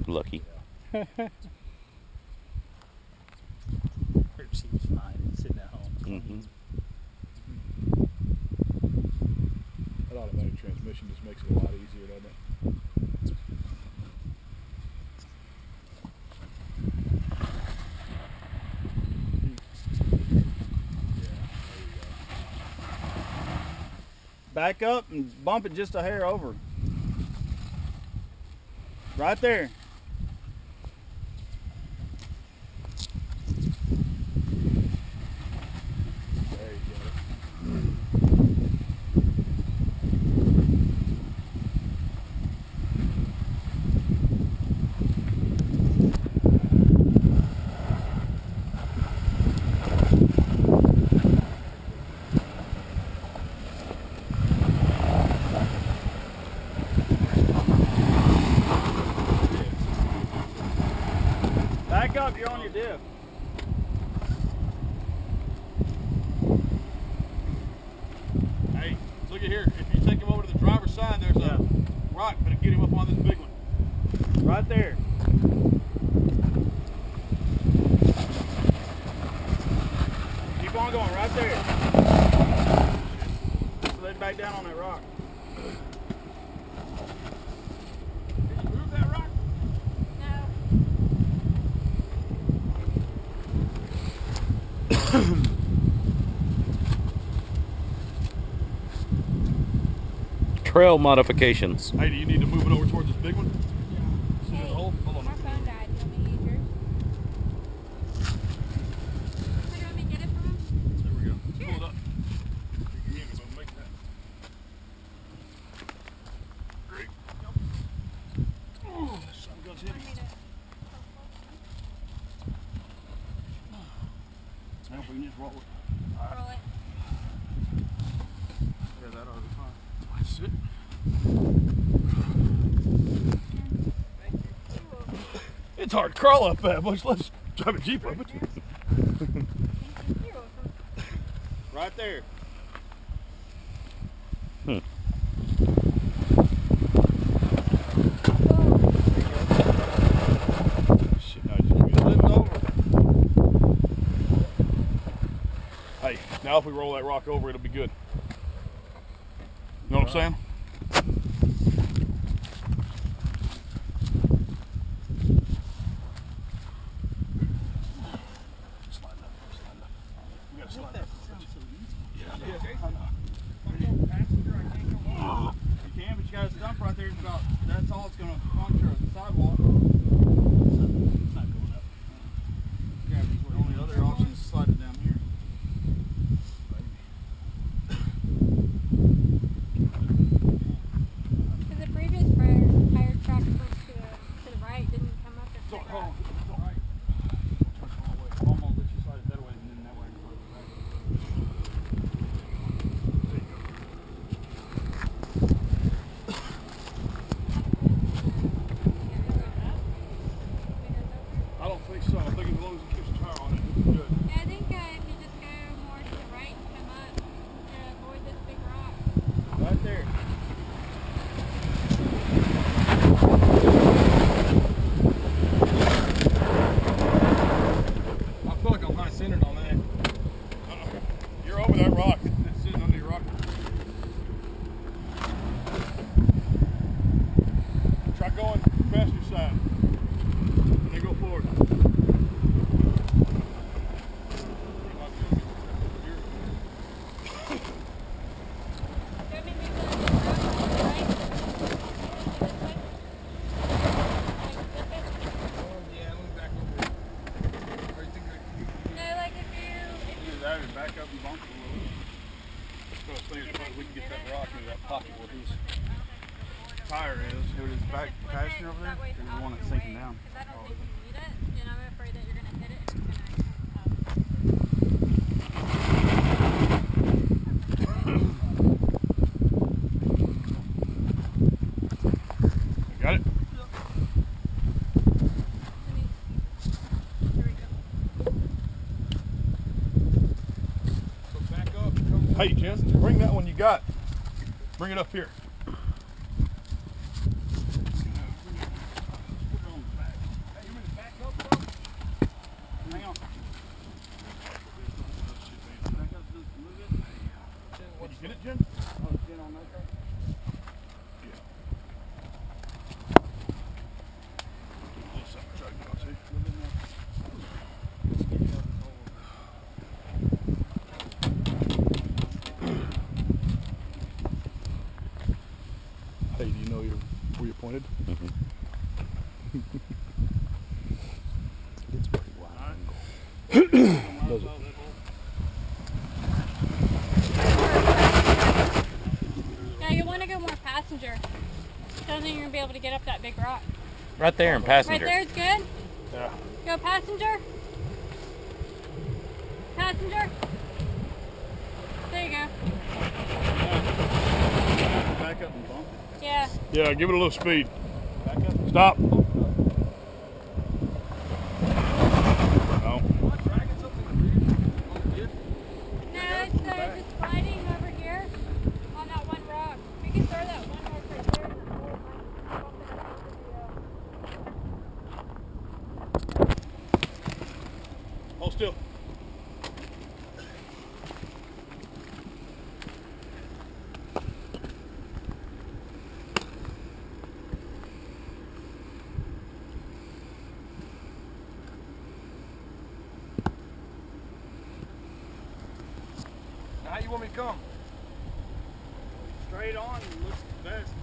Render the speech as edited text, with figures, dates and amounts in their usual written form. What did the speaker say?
Lucky. She was fine sitting at home. Mm-hmm. That automatic transmission just makes it a lot easier, doesn't it? Back up and bump it just a hair over. Right there. There you go. Back up, you're on your diff. Hey, look at here. If you take him over to the driver's side, there's a rock, but get him up on this big one. Right there. Keep on going, right there. Let it back down on that rock. Did you move that rock? Trail modifications. Hey, do you need to move it over towards this big one? See Hey, the hole? Hold on. my phone died. Do you want me to use yours? So do you want me to get it from him? There we go. Sure. Pull it up. You can go make that. Great. Oh, that son goes Want heavy. me to... Now if we can just roll it. roll it? Yeah, that ought to be fine. That's it. It's hard to crawl up that much. Let's drive a Jeep up it. You're welcome. Right there. Shit, now I just give you Flip it over. Hey, now if we roll that rock over, it'll be good. You know what I'm saying? Slide it up, slide it up. You gotta slide it up. Yeah, I know. You can, but you got a stump right there. It's about, that's all it's going to puncture the sidewalk. It's not going up. Yeah, the only other option is slide it down here. Because the previous fire truck to the right didn't come up and Hold pick on, up. hold on. I'm going to let you slide it that way and then that way. There you go. I don't think so. I think as long as it keeps the tire on it, it's good. Yeah, I think if you just go more to the right and come up to avoid this big rock. Right there. I feel like I'm kind of centered on that. You're over that rock. It's sitting under your rock. Try going past your side. And then go forward. Do you want me to move the rock to the right? This way? Like this way? Yeah, let me back over here. Or you think No, like if you... Either that or back up and bump it a little bit. I was thinking we can get that rock into that pocket where his Tire is. Who is back passenger over there? Or the one that's sinking down? Because I don't think you need it, and I'm afraid that you're going to hit it and it's going to got it? Here we go. So back up. Hey, Jen, bring that one you got. Bring it up here. Put it on the back. Hey, do you know where you're pointed? Mhm. It's pretty wide Alright. angle. Does it? Yeah, you want to go more passenger. Doesn't think you're gonna be able to get up that big rock. Right there in Right passenger. there is good. Yeah. Go passenger. Passenger. There you go. Back up and bump. Yeah. Yeah, give it a little speed. Back up. Stop. No. Am I dragging something in the rear? On the kid? No, it's just sliding over here on that one rock. We can throw that one rock right there. And the whole might bump it up over the, Hold still. Now how you want me to come? Straight on and look best.